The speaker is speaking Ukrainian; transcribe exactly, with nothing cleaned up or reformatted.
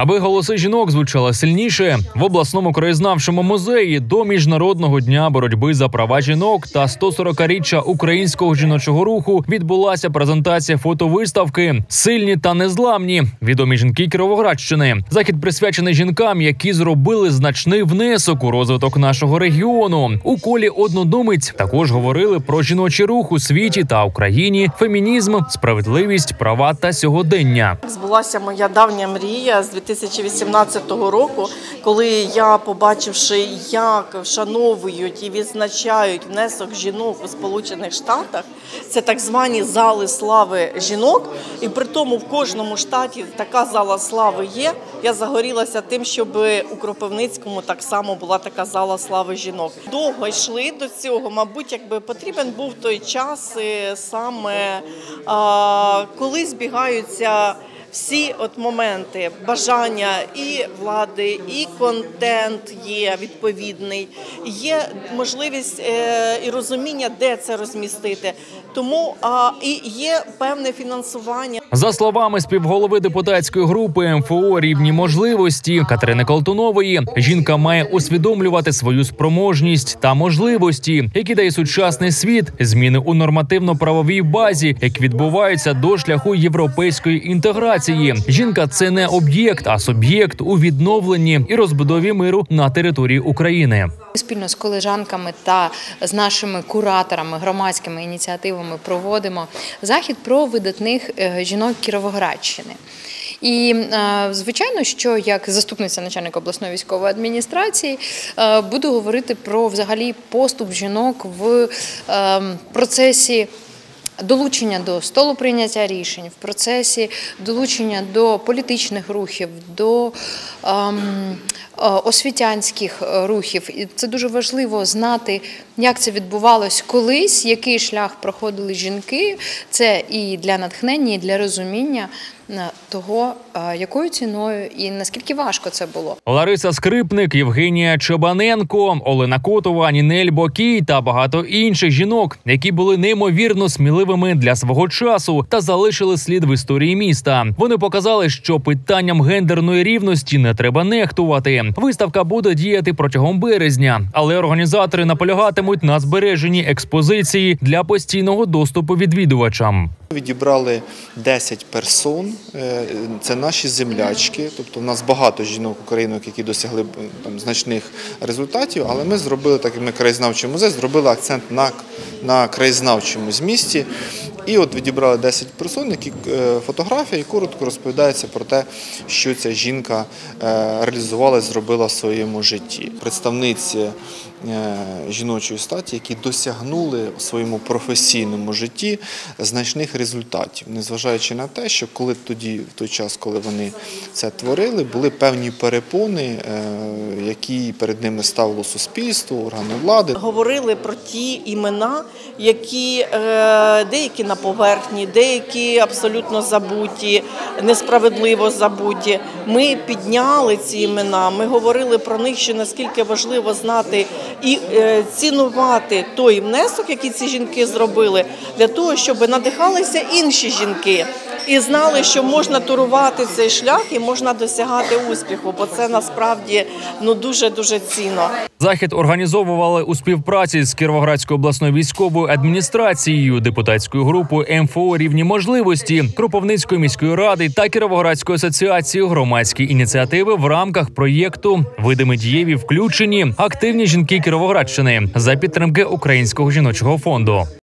Аби голоси жінок звучали сильніше, в обласному краєзнавчому музеї до Міжнародного дня боротьби за права жінок та сто сорокаріччя українського жіночого руху відбулася презентація фотовиставки «Сильні та незламні. Відомі жінки Кіровоградщини». Захід присвячений жінкам, які зробили значний внесок у розвиток нашого регіону. У колі однодумиць також говорили про жіночий рух у світі та Україні, фемінізм, справедливість, права та сьогодення. Збулася моя давня мрія з дві тисячі вісімнадцятого року, коли я, побачивши, як вшановують і відзначають внесок жінок у Сполучених Штатах, це так звані зали слави жінок, і при тому в кожному штаті така зала слави є, я загорілася тим, щоб у Кропивницькому так само була така зала слави жінок. Довго йшли до цього, мабуть, якби потрібен був той час саме, а, коли збігаються всі от моменти, бажання і влади, і контент є відповідний, є можливість е, і розуміння, де це розмістити. Тому а, і є певне фінансування. За словами співголови депутатської групи ем еф о «Рівні можливості» Катерини Колтунової, жінка має усвідомлювати свою спроможність та можливості, які дає сучасний світ, зміни у нормативно-правовій базі, які відбуваються до шляху європейської інтеграції. Жінка – це не об'єкт, а суб'єкт у відновленні і розбудові миру на території України. Спільно з колежанками та з нашими кураторами, громадськими ініціативами проводимо захід про видатних жінок Кіровоградщини. І, звичайно, що як заступниця начальника обласної військової адміністрації буду говорити про взагалі поступ жінок в процесі долучення до столу прийняття рішень, в процесі долучення до політичних рухів, до ем, освітянських рухів. І це дуже важливо знати, як це відбувалось колись, який шлях проходили жінки. Це і для натхнення, і для розуміння того, якою ціною і наскільки важко це було. Лариса Скрипник, Євгенія Чебаненко, Олена Котова, Нінель Бокій та багато інших жінок, які були неймовірно сміливими для свого часу та залишили слід в історії міста. Вони показали, що питанням гендерної рівності не треба нехтувати. Виставка буде діяти протягом березня, але організатори наполягатимуть на збереженні експозиції для постійного доступу відвідувачам. Відібрали десять персон, це наші землячки, тобто в нас багато жінок-українок, які досягли там значних результатів, але ми зробили, так як ми краєзнавчий музей, зробили акцент на, на краєзнавчому змісті. І от відібрали десять персон, які фотографія, і коротко розповідається про те, що ця жінка реалізувала, зробила в своєму житті. Представниці жіночої статі, які досягнули в своєму професійному житті значних результатів, незважаючи на те, що коли тоді, в той час, коли вони це творили, були певні перепони, які перед ними ставило суспільство, органи влади. Говорили про ті імена, які деякі на поверхні, деякі абсолютно забуті, несправедливо забуті. Ми підняли ці імена, ми говорили про них, що наскільки важливо знати і цінувати той внесок, який ці жінки зробили, для того, щоб надихалися інші жінки і знали, що можна турувати цей шлях і можна досягати успіху, бо це насправді ну, дуже-дуже цінно. Захід організовували у співпраці з Кіровоградською обласною військовою адміністрацією, депутатською групою ем еф о «Рівні можливості», Кропивницької міської ради та Кіровоградською асоціацією громадські ініціативи в рамках проєкту «Видими дієві включені активні жінки Кіровоградщини» за підтримки Українського жіночого фонду.